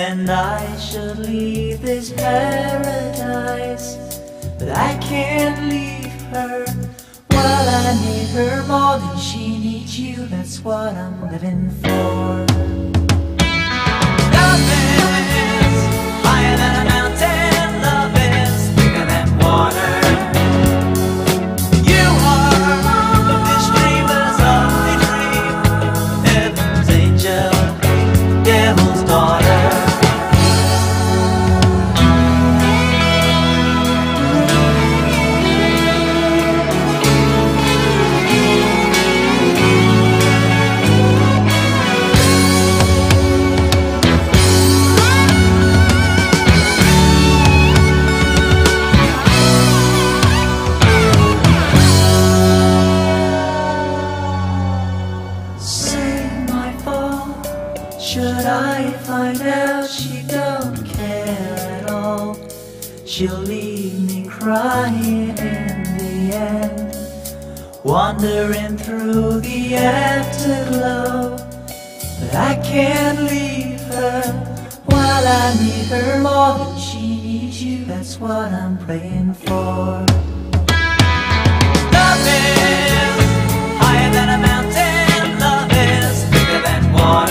and I should leave this paradise, but I can't leave her. Well, I need her more than she needs you. That's what I'm living for. Love is higher than a mountain. Love is bigger than water. You are the fish dreamers of a dream, heaven's angel, devil's daughter. Should I find out she don't care at all, she'll leave me crying in the end, wandering through the afterglow. But I can't leave her. While I need her more than she needs you, that's what I'm praying for. Love is higher than a mountain. Love is bigger than water.